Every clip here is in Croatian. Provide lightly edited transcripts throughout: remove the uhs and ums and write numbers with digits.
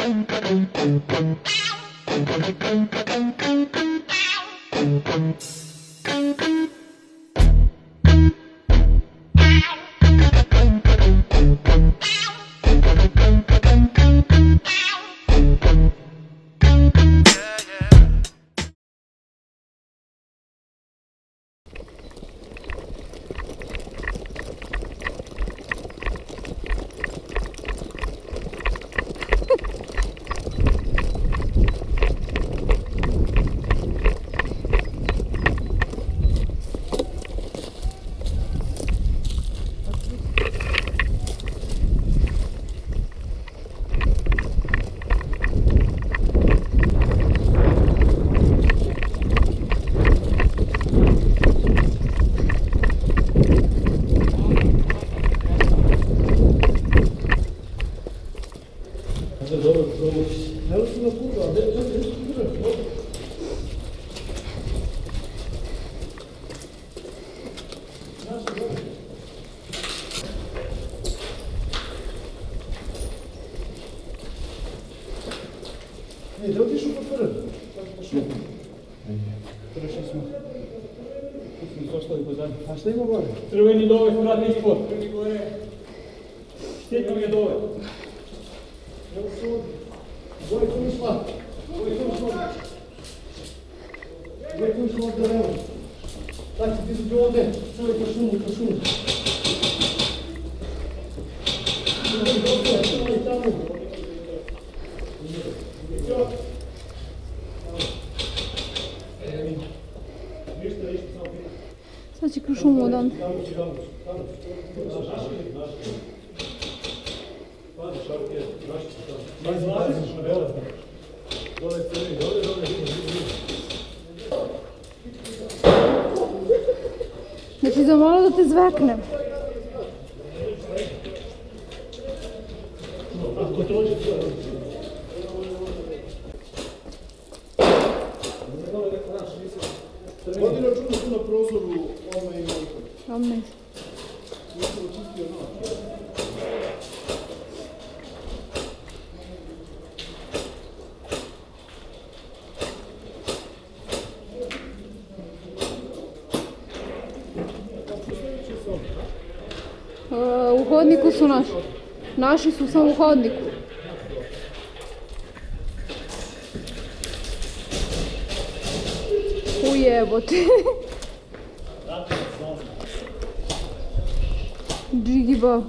Da otišu po prvi. Prešli smo. Tu smo zoštali po zadnji. A šta ima gore? Crveni dole smo radili ispod. Crveni gore. Štetno je dole. Evo su ovdje. Gore tu išla. Gore tu išla. Gore tu išla ovdje levo. Znači ti su ti ovdje. Čovjek po šumu, po šumu. Čovjek tamo. Sad će kroz šumu odande. Znači za malo da te zveknem. Vodi računa tu na prozoru ovome i Marko. Ovdje. Nisam očistio noć. U hodniku su naši. Naši su samo u hodniku. Ujebote. Džigiba.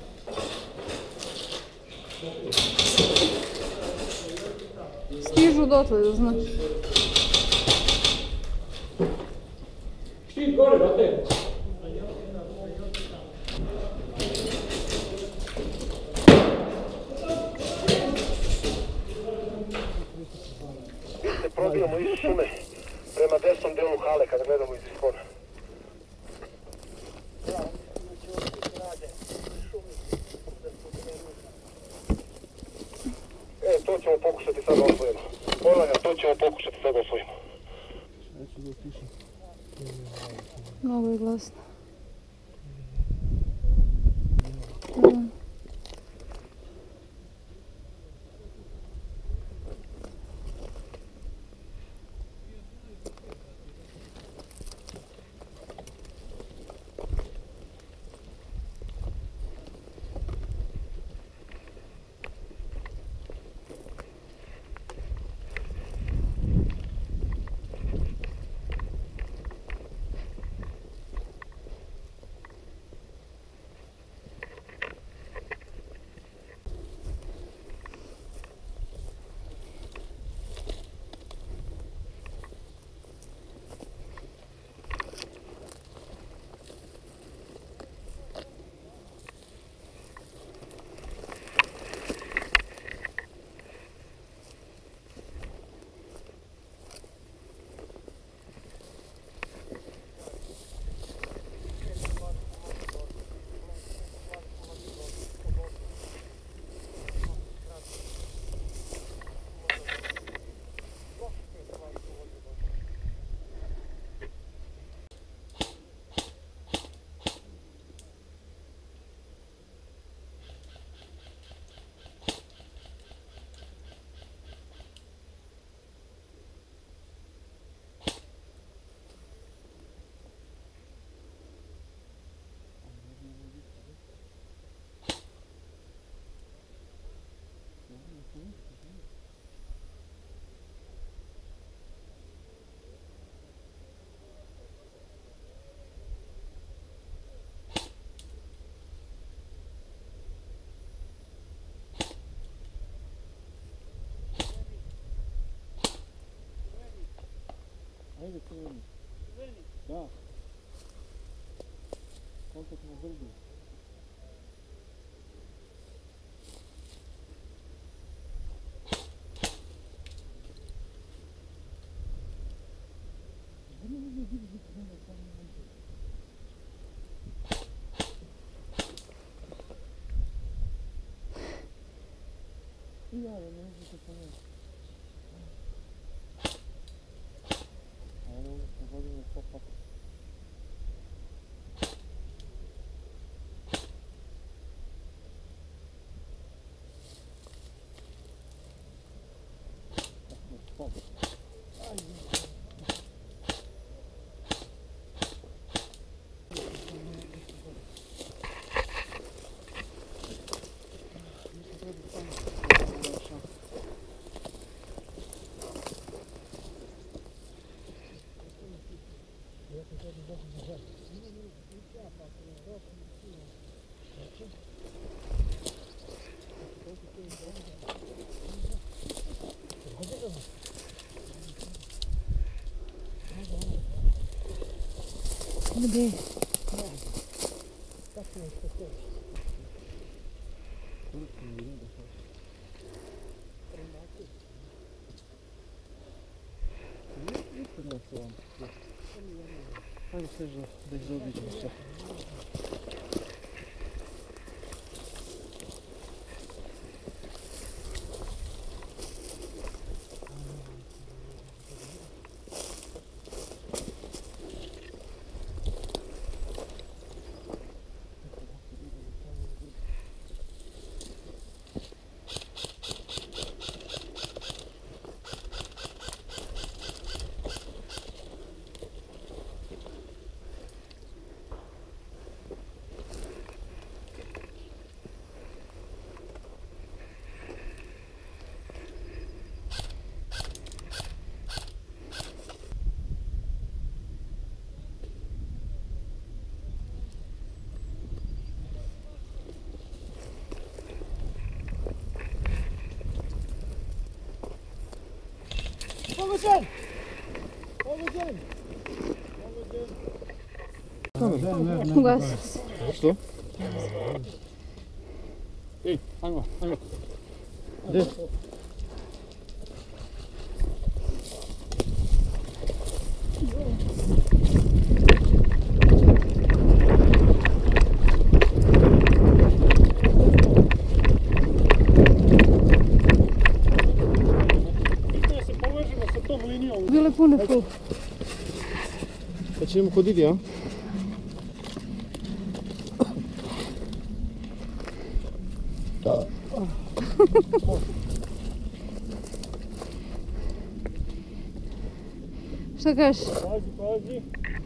Stižu dotle, da znaš. Štit gore, brate. Probijamo iz šume prema desnom delu hale kada gledamo iz ispona. To ćemo pokušati sad da osvojimo. Ponavljam, to ćemo pokušati sad da osvojimo. Mnogo je glasno. crveni. Da. Kontakt na grbu. Ja, ne može se pomoći. A ono pogodim je pop pop. Pop. Gdje? Ajde sve da ih zaobiđemo sve. Pogođen! Pogođen! Pogođen! Ugasio se. Što? Ej, ajmo, ajmo. Gdje? Bile pune pol. Pa ćemo kod Idi, a? Šta kažeš? Pazi, pazi.